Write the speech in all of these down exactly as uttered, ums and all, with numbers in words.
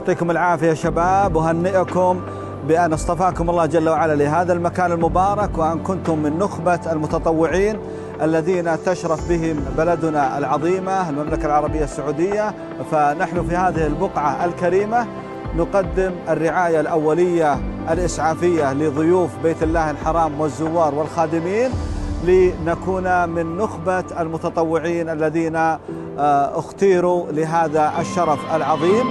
يعطيكم العافية شباب، وهنئكم بأن اصطفاكم الله جل وعلا لهذا المكان المبارك، وأن كنتم من نخبة المتطوعين الذين تشرف بهم بلدنا العظيمة المملكة العربية السعودية. فنحن في هذه البقعة الكريمة نقدم الرعاية الأولية الإسعافية لضيوف بيت الله الحرام والزوار والخادمين، لنكون من نخبة المتطوعين الذين اختيروا لهذا الشرف العظيم.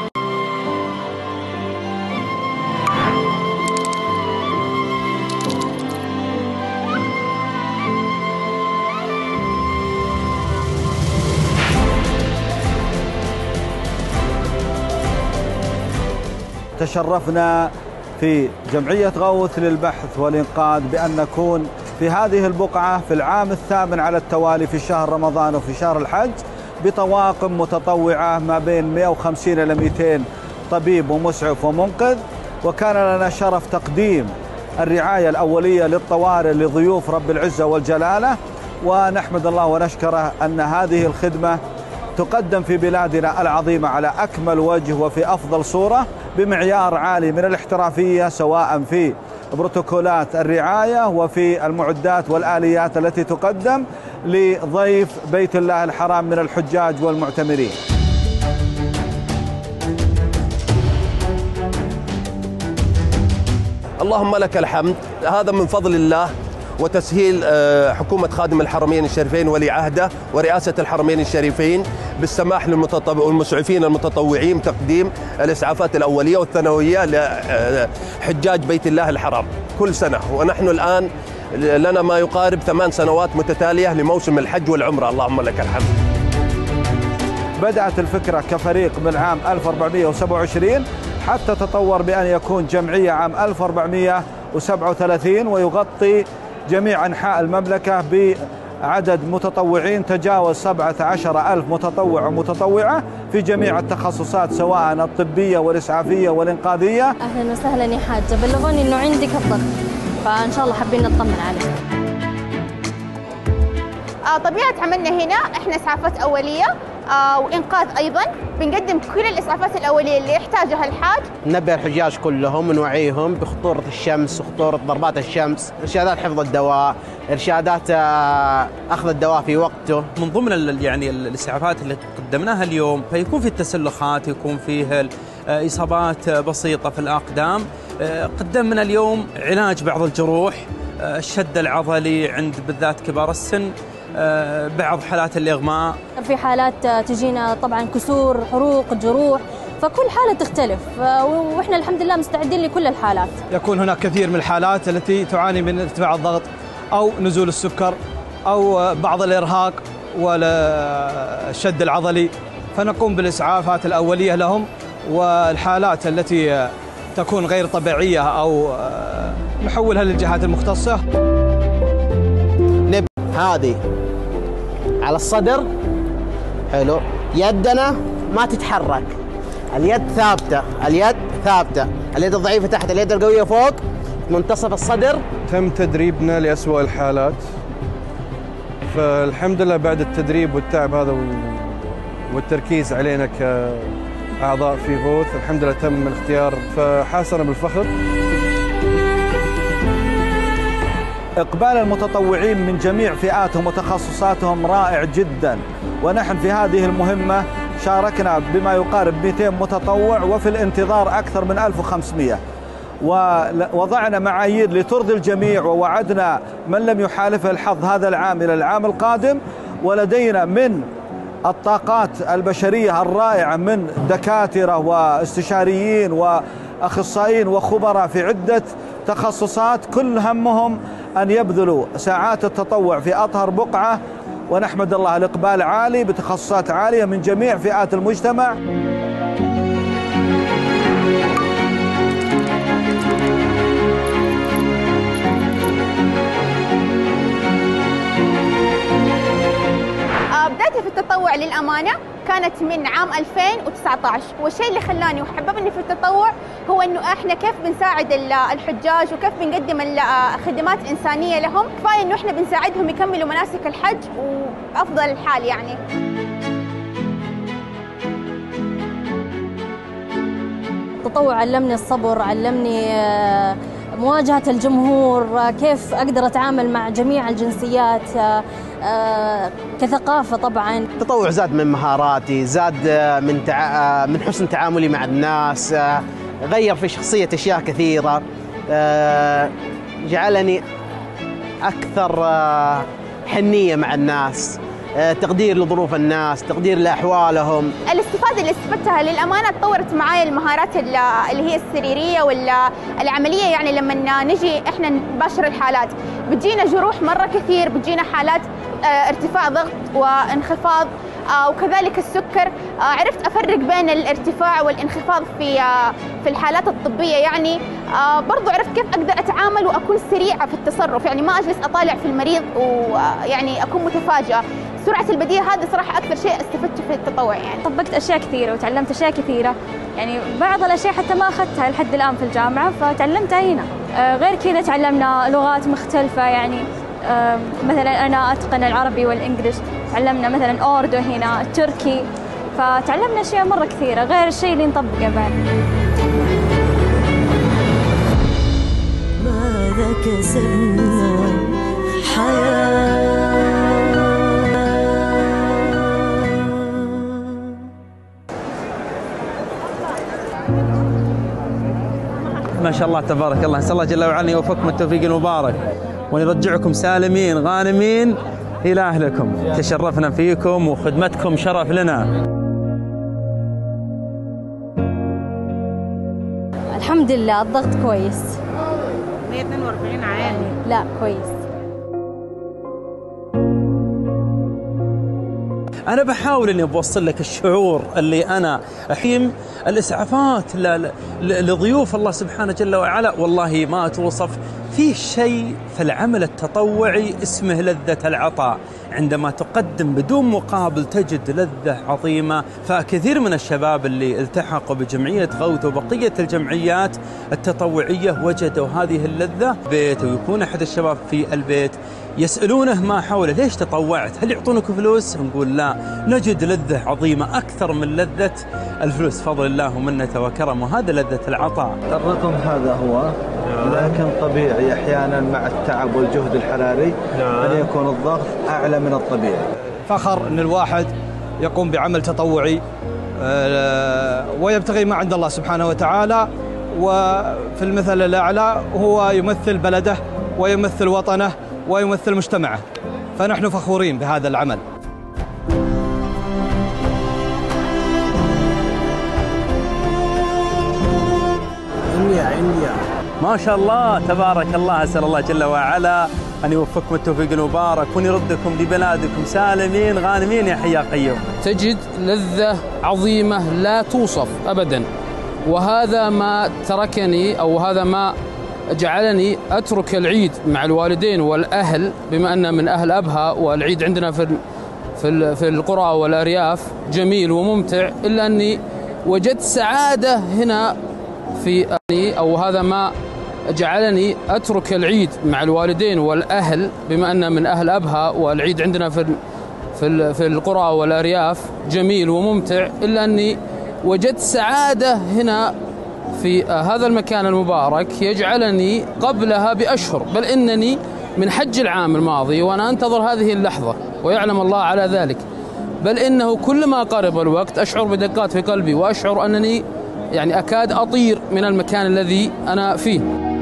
تشرفنا في جمعية غوث للبحث والإنقاذ بأن نكون في هذه البقعة في العام الثامن على التوالي في شهر رمضان وفي شهر الحج بطواقم متطوعة ما بين مئة وخمسين إلى مئتين طبيب ومسعف ومنقذ. وكان لنا شرف تقديم الرعاية الأولية للطوارئ لضيوف رب العزة والجلالة، ونحمد الله ونشكره أن هذه الخدمة تقدم في بلادنا العظيمة على أكمل وجه وفي أفضل صورة بمعيار عالي من الاحترافية، سواء في بروتوكولات الرعاية وفي المعدات والآليات التي تقدم لضيف بيت الله الحرام من الحجاج والمعتمرين. اللهم لك الحمد، هذا من فضل الله وتسهيل حكومة خادم الحرمين الشريفين ولي عهده ورئاسة الحرمين الشريفين بالسماح للمسعفين المتطوعين بتقديم الإسعافات الأولية والثانوية لحجاج بيت الله الحرام كل سنة. ونحن الآن لنا ما يقارب ثمان سنوات متتالية لموسم الحج والعمرة، اللهم لك الحمد. بدأت الفكرة كفريق من عام ألف وأربعمئة وسبعة وعشرين حتى تطور بأن يكون جمعية عام ألف وأربعمئة وسبعة وثلاثين ويغطي جميع أنحاء المملكة بعدد متطوعين تجاوز سبعة عشر ألف متطوع ومتطوعة في جميع التخصصات سواء الطبية والإسعافية والإنقاذية. أهلا وسهلا يا حاجة، بلغوني إنه عندك الضغط، فإن شاء الله حابين نطمن عليك. آه طبيعة عملنا هنا إحنا إسعافات أولية آه وإنقاذ أيضا، بنقدم كل الإسعافات الأولية اللي يحتاجها الحاج. ننبه الحجاج كلهم ونوعيهم بخطورة الشمس وخطورة ضربات الشمس، إرشادات حفظ الدواء، إرشادات أخذ الدواء في وقته. من ضمن يعني الإسعافات اللي قدمناها اليوم فيكون في التسلخات، يكون فيه إصابات بسيطة في الأقدام. قدمنا اليوم علاج بعض الجروح، الشد العضلي عند بالذات كبار السن، بعض حالات الإغماء. في حالات تجينا طبعا كسور، حروق، جروح، فكل حالة تختلف، وإحنا الحمد لله مستعدين لكل الحالات. يكون هناك كثير من الحالات التي تعاني من ارتفاع الضغط أو نزول السكر أو بعض الإرهاق والشد العضلي، فنقوم بالإسعافات الأولية لهم. والحالات التي تكون غير طبيعية أو نحولها للجهات المختصة. نب هذه على الصدر، حلو، يدنا ما تتحرك، اليد ثابتة، اليد ثابتة، اليد الضعيفة تحت، اليد القوية فوق، منتصف الصدر. تم تدريبنا لأسوأ الحالات، فالحمد لله بعد التدريب والتعب هذا والتركيز علينا كأعضاء في غوث الحمد لله تم الاختيار، فحاسنا بالفخر. إقبال المتطوعين من جميع فئاتهم وتخصصاتهم رائع جدا، ونحن في هذه المهمة شاركنا بما يقارب مئتين متطوع وفي الانتظار أكثر من ألف وخمسمئة، ووضعنا معايير لترضي الجميع، ووعدنا من لم يحالفه الحظ هذا العام إلى العام القادم. ولدينا من الطاقات البشرية الرائعة من دكاترة واستشاريين وأخصائيين وخبراء في عدة تخصصات، كل همهم أن يبذلوا ساعات التطوع في أطهر بقعة، ونحمد الله الإقبال عالي بتخصصات عالية من جميع فئات المجتمع. بدايتي في التطوع للأمانة كانت من عام ألفين وتسعة عشر، والشيء اللي خلاني وحببني في التطوع هو انه احنا كيف بنساعد الحجاج وكيف بنقدم خدمات انسانيه لهم. كفايه انه احنا بنساعدهم يكملوا مناسك الحج وافضل الحال يعني. التطوع علمني الصبر، علمني مواجهة الجمهور، كيف أقدر أتعامل مع جميع الجنسيات، كثقافة. طبعا التطوع زاد من مهاراتي، زاد من تع... من حسن تعاملي مع الناس، غير في شخصية أشياء كثيرة، جعلني أكثر حنية مع الناس، تقدير لظروف الناس، تقدير لأحوالهم. الاستفادة اللي استفدتها للأمانة تطورت معايا المهارات اللي هي السريرية ولا العملية. يعني لما نجي إحنا نباشر الحالات بتجينا جروح مرة كثير، بتجينا حالات ارتفاع ضغط وانخفاض وكذلك السكر. عرفت أفرق بين الارتفاع والانخفاض في في الحالات الطبية. يعني برضو عرفت كيف أقدر أتعامل وأكون سريعة في التصرف، يعني ما أجلس أطالع في المريض ويعني أكون متفاجئة. سرعة البديهة هذا صراحة أكثر شيء استفدت في التطوع. يعني طبقت أشياء كثيرة وتعلمت أشياء كثيرة، يعني بعض الأشياء حتى ما أخذتها لحد الآن في الجامعة فتعلمتها هنا. غير كذا تعلمنا لغات مختلفة، يعني مثلا أنا أتقن العربي والإنجليش، تعلمنا مثلا أوردو هنا، التركي، فتعلمنا أشياء مرة كثيرة غير الشيء اللي نطبقه بعد. ماذا كسبنا حياة. ما شاء الله تبارك الله، نسأل الله جل وعلا يوفقكم التوفيق المبارك ونرجعكم سالمين غانمين إلى أهلكم. تشرفنا فيكم وخدمتكم شرف لنا. الحمد لله الضغط كويس. مية واثنين وأربعين عالي؟ لا كويس. أنا بحاول إني بوصل لك الشعور اللي أنا أحيم الإسعافات لضيوف الله سبحانه جل وعلا، والله ما توصف. في شيء في العمل التطوعي اسمه لذة العطاء، عندما تقدم بدون مقابل تجد لذة عظيمة. فكثير من الشباب اللي التحقوا بجمعية غوث وبقية الجمعيات التطوعية وجدوا هذه اللذة بيت، ويكون أحد الشباب في البيت يسألونه ما حوله ليش تطوعت؟ هل يعطونك فلوس؟ نقول لا، نجد لذة عظيمة أكثر من لذة الفلوس، فضل الله ومنته وكرمه، وهذا لذة العطاء. الرقم هذا هو، لكن طبيعي أحيانا مع التعب والجهد الحراري أن يكون الضغط أعلى من الطبيعي. فخر أن الواحد يقوم بعمل تطوعي ويبتغي ما عند الله سبحانه وتعالى، وفي المثل الأعلى هو يمثل بلده ويمثل وطنه ويمثل مجتمعه، فنحن فخورين بهذا العمل. ما شاء الله تبارك الله، أسأل الله جل وعلا أن يوفقكم التوفيق المبارك وأن يردكم لبلادكم سالمين غانمين يا حي يا قيوم. تجد لذة عظيمة لا توصف أبدا، وهذا ما تركني أو هذا ما جعلني أترك العيد مع الوالدين والأهل، بما أن من أهل أبها والعيد عندنا في في في القرى والأرياف جميل وممتع، إلا أني وجدت سعادة هنا في أهلي، أو هذا ما جعلني أترك العيد مع الوالدين والأهل، بما أن من أهل أبها والعيد عندنا في في في القرى والأرياف جميل وممتع، إلا أني وجدت سعادة هنا في هذا المكان المبارك يجعلني قبلها بأشهر، بل إنني من حج العام الماضي وأنا أنتظر هذه اللحظة ويعلم الله على ذلك، بل إنه كلما قرب الوقت أشعر بدقات في قلبي وأشعر أنني يعني أكاد أطير من المكان الذي أنا فيه.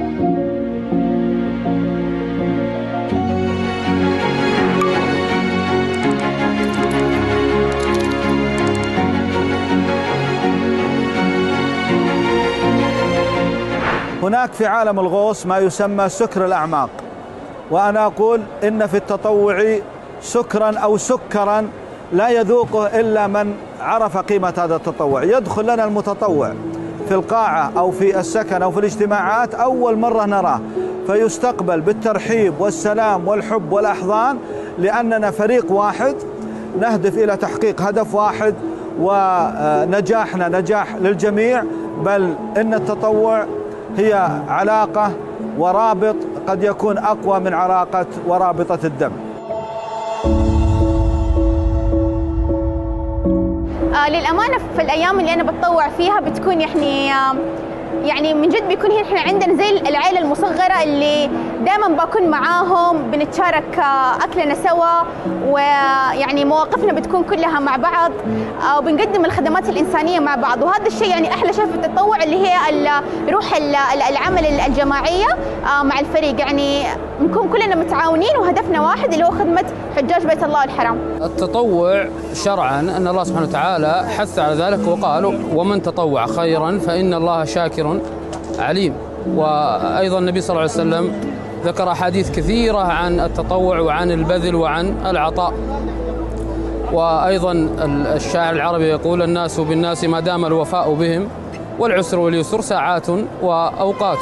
هناك في عالم الغوص ما يسمى سكر الأعماق، وأنا أقول إن في التطوع سكرا أو سكرا لا يذوقه إلا من عرف قيمة هذا التطوع. يدخل لنا المتطوع في القاعة أو في السكن أو في الاجتماعات أول مرة نراه، فيستقبل بالترحيب والسلام والحب والأحضان، لأننا فريق واحد نهدف إلى تحقيق هدف واحد، ونجاحنا نجاح للجميع. بل إن التطوع هي علاقة ورابط قد يكون أقوى من علاقة ورابطة الدم. آه للأمانة في الأيام اللي أنا بتطوع فيها بتكون يعني آه يعني من جد بيكون احنا عندنا زي العائله المصغره اللي دائما بكون معاهم، بنتشارك اكلنا سوا، ويعني مواقفنا بتكون كلها مع بعض، وبنقدم الخدمات الانسانيه مع بعض. وهذا الشيء يعني احلى شيء في التطوع اللي هي روح العمل الجماعيه مع الفريق، يعني نكون كلنا متعاونين وهدفنا واحد اللي هو خدمه حجاج بيت الله الحرام. التطوع شرعا ان الله سبحانه وتعالى حث على ذلك وقال: ومن تطوع خيرا فان الله شاكر عليم. وايضا النبي صلى الله عليه وسلم ذكر احاديث كثيره عن التطوع وعن البذل وعن العطاء. وايضا الشاعر العربي يقول: الناس بالناس ما دام الوفاء بهم، والعسر واليسر ساعات واوقات.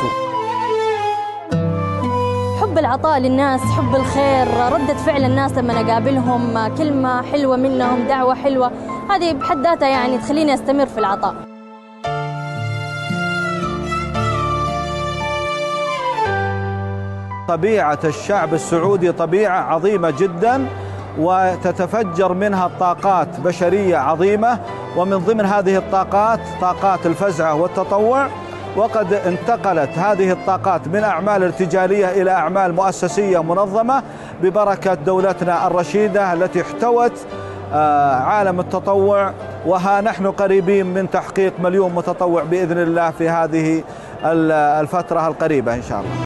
حب العطاء للناس، حب الخير، ردة فعل الناس لما اقابلهم، كلمة حلوة منهم، دعوة حلوة، هذه بحد ذاتها يعني تخليني استمر في العطاء. طبيعة الشعب السعودي طبيعة عظيمة جدا، وتتفجر منها طاقات بشرية عظيمة، ومن ضمن هذه الطاقات طاقات الفزعة والتطوع. وقد انتقلت هذه الطاقات من أعمال ارتجالية إلى أعمال مؤسسية منظمة ببركة دولتنا الرشيدة التي احتوت عالم التطوع، وها نحن قريبين من تحقيق مليون متطوع بإذن الله في هذه الفترة القريبة إن شاء الله.